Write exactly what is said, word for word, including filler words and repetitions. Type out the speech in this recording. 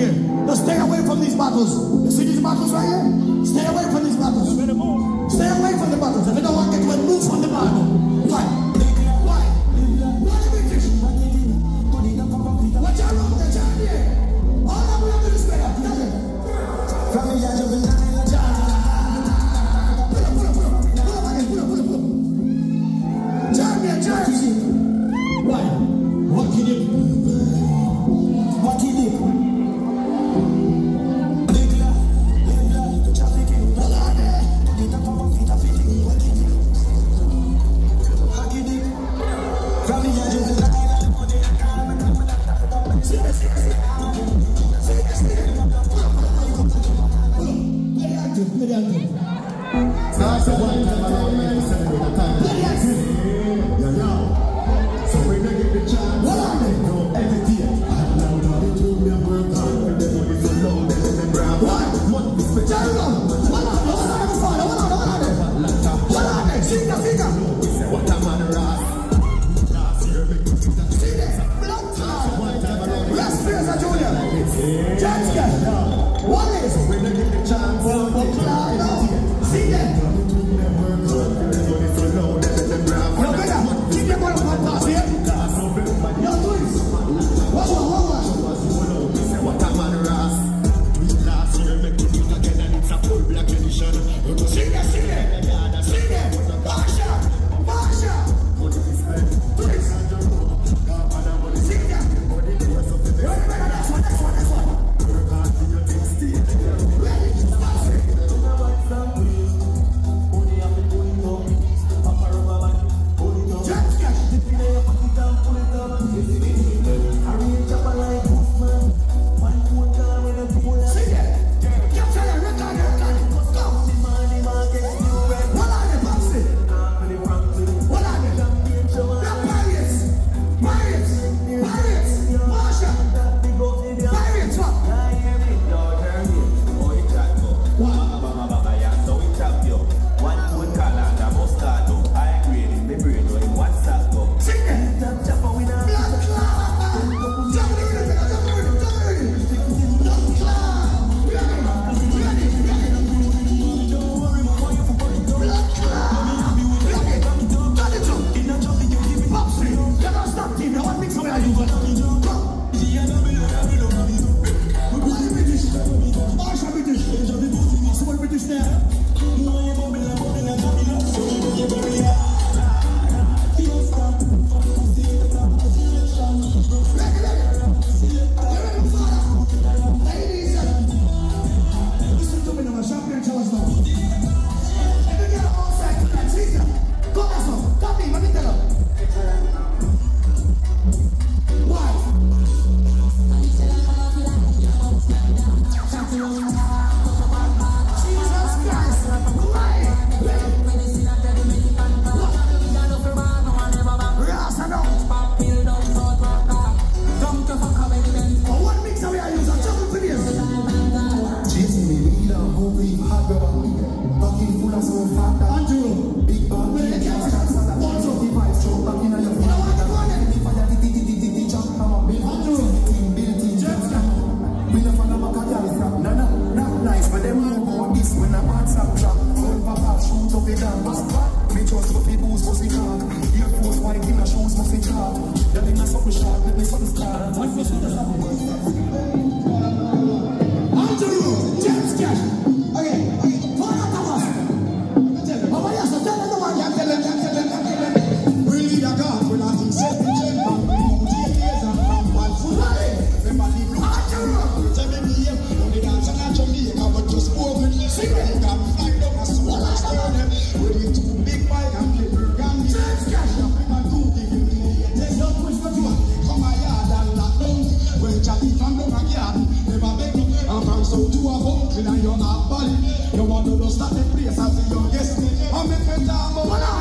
here. Just stay away from these battles. You see these battles right here? Stay away from these battles. Stay away from the battles. If you don't want to get to a move from the battle. Why? Why? Why the British? Watch out, watch out here. All that we have to do is better. From the edge of the night. Pull up, pull up, pull up. Pull up again, pull up, pull up, pull up. Charge me, charge me. Why? What can you do? What can you do? You want to start the place as your guest. I'm a